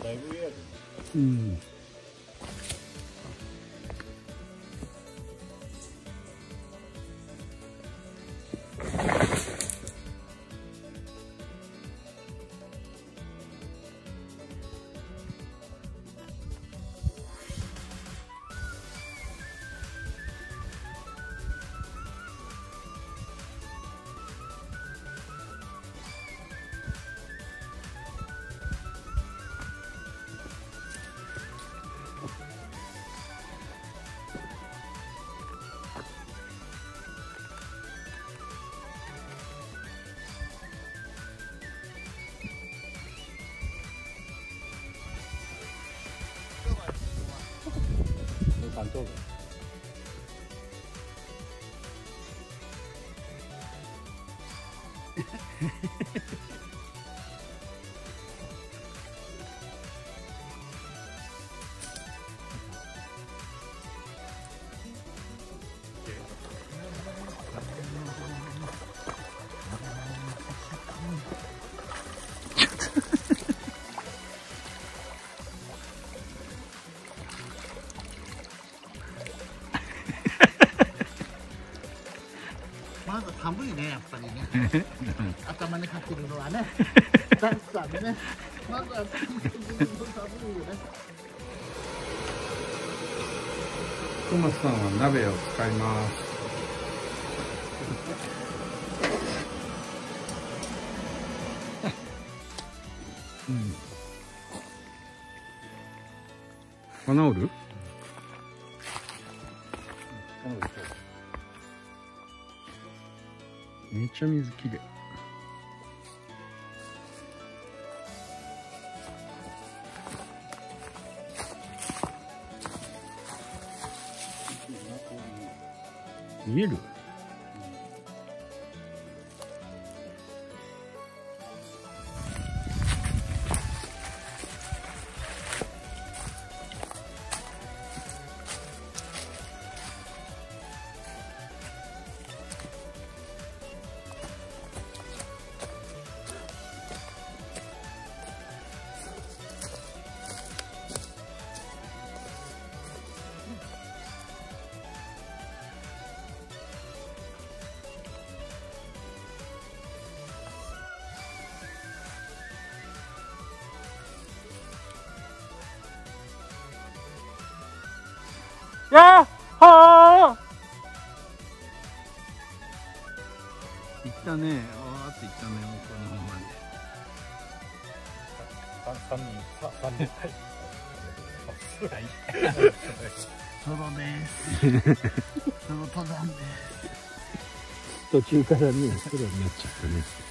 だいぶ上やで。 うん。感动了。 まず寒いね、やっぱりね。頭にかけるのはね。ダンサーでね。まずは寒いよね。 トマスさんは鍋を使います。うん。花おる？めっちゃ水きれい。見える？やっほー。行ったね。わーって行ったね、向こうの方まで。 3人。はい。 ソロです。ソロ登山です。 途中からね、ソロになっちゃったね。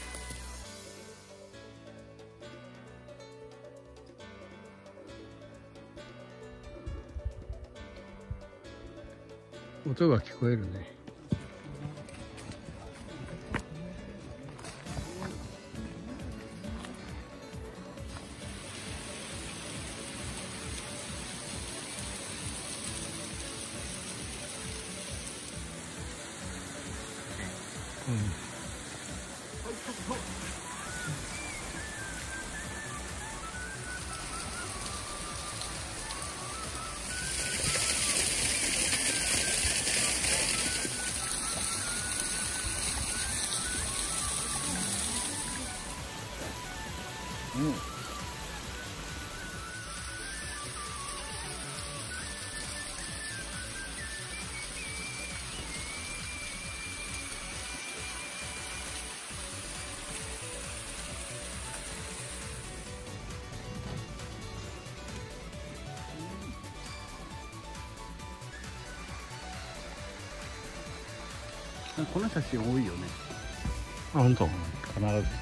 音が聞こえるね。うん。うん。この写真多いよね。あ、本当。必ず撮ってる。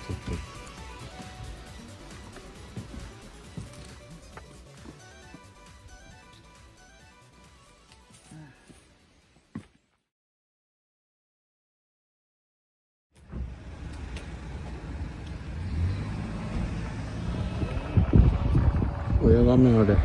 親亀あれ。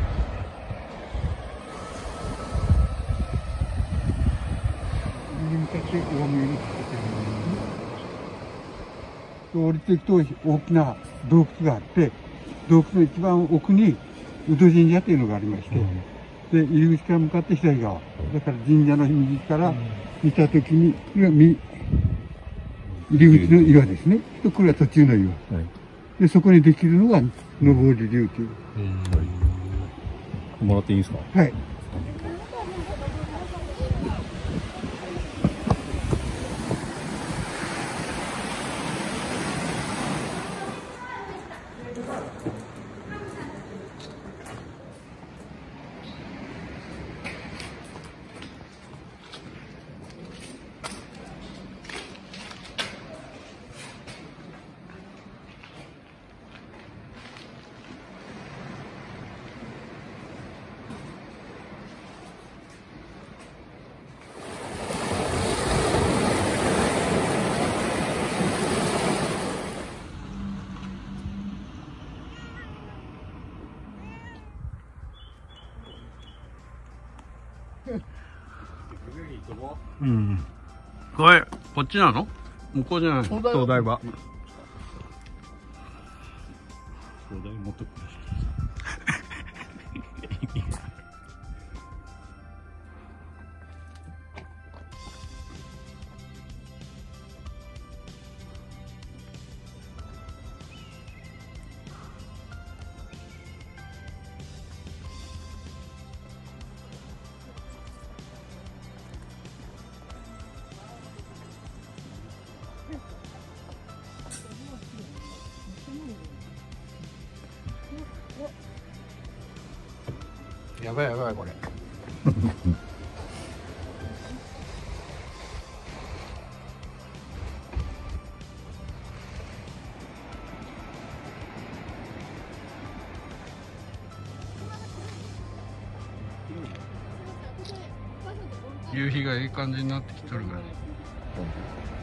降りていくと大きな洞窟があって、洞窟の一番奥に宇土神社っていうのがありまして、で入り口から向かって左側、だから神社の右から見たときに、入り口の岩ですね。これは途中の岩。でそこにできるのが上り竜という。 もらっていいですか？ はい。 うん。これ、こっちなの？向こうじゃない。東大場。 東大持ってくる。 やばいやばいこれ。夕日がいい感じになってきとるから。